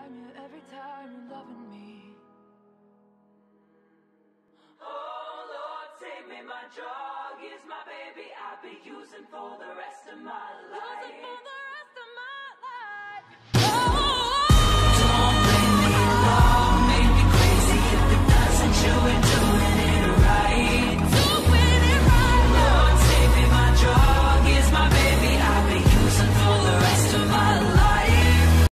every time you're loving me. Oh Lord, save me, my drug is my baby. I'll be using for the rest of my life.